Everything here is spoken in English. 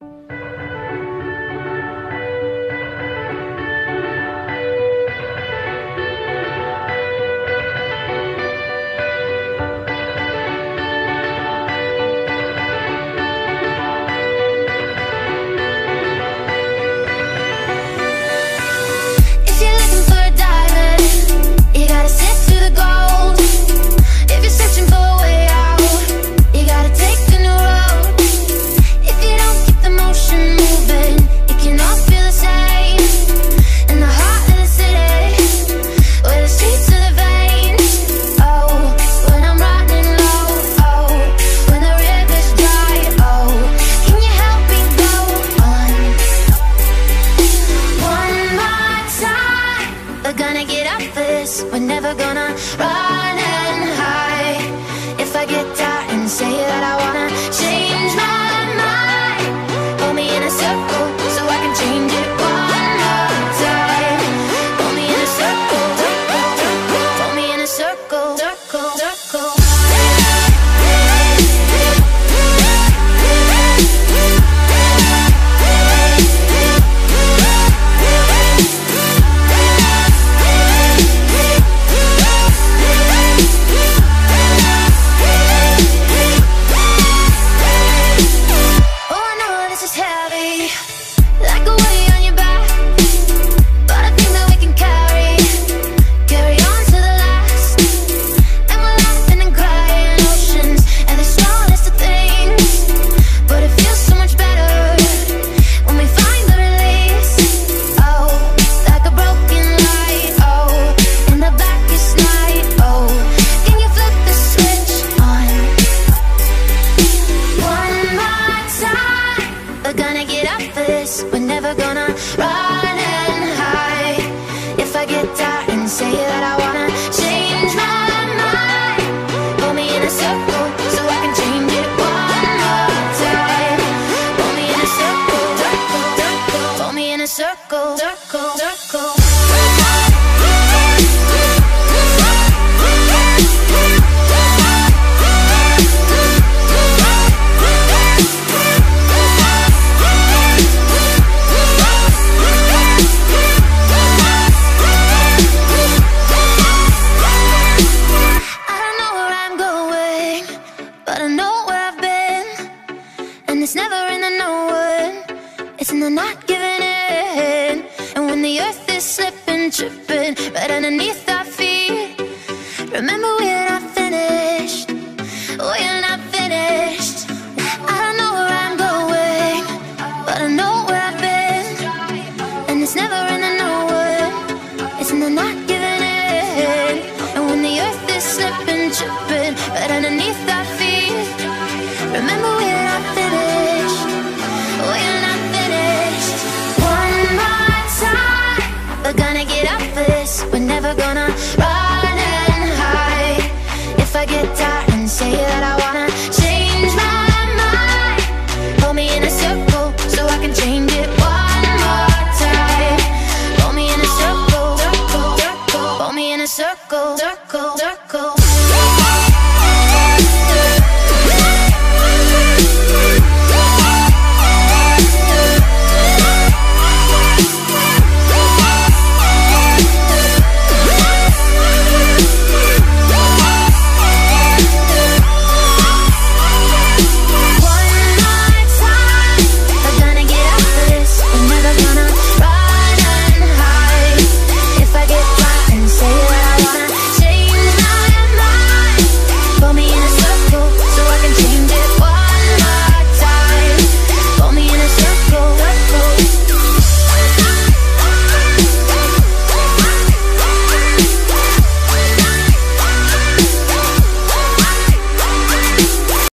We're never gonna run and hide. If I get tired and say that I wanna change my mind, hold me in a circle so I can change it one more time. Hold me in a circle, hold me in a circle, circle, circle. We're never gonna run and hide. If I get tired and say that I wanna change my mind, hold me in a circle so I can change it one more time. Hold me in a circle, circle, circle. Hold me in a circle, circle, circle. It's never in the knowing, it's in the not giving in. And when the earth is slipping, tripping right underneath our feet, remember we're not finished, we're not finished. I don't know where I'm going, but I know where I've been. And it's never in the knowing, it's in the not giving in. And when the earth is slipping, tripping right underneath our feet, remember